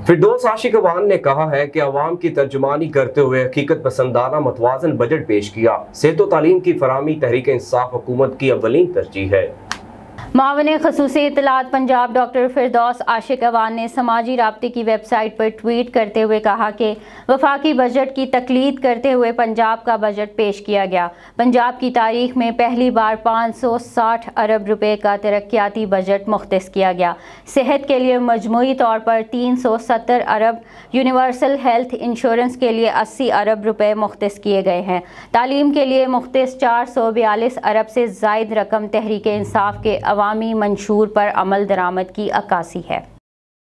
फिरदौस आशिक अवान ने कहा है कि अवाम की तर्जुमानी करते हुए हकीकत पसंदाना मतवाजन बजट पेश किया। सेहत व तालीम की फराहमी तहरीक इंसाफ हुकूमत की अव्वलीन तरजीह है। मावने खसूसी इत्तलात पंजाब डॉक्टर फिरदौस आशिक अवान ने समाजी राब्ते की वेबसाइट पर ट्वीट करते हुए कहा कि वफाकी बजट की तकलीद करते हुए पंजाब का बजट पेश किया गया। पंजाब की तारीख में पहली बार 560 अरब रुपए का तरक्याती बजट मुख्तस किया गया। सेहत के लिए मजमूई तौर पर 370 अरब, यूनिवर्सल हेल्थ इंश्योरेंस के लिए 80 अरब रुपए मुख्तस किए गए हैं। तालीम के लिए मुख्तस 442 अरब से ज़ायद रकम तहरीक इंसाफ के अवामी मंशूर पर अमल दरामद की अक्कासी है।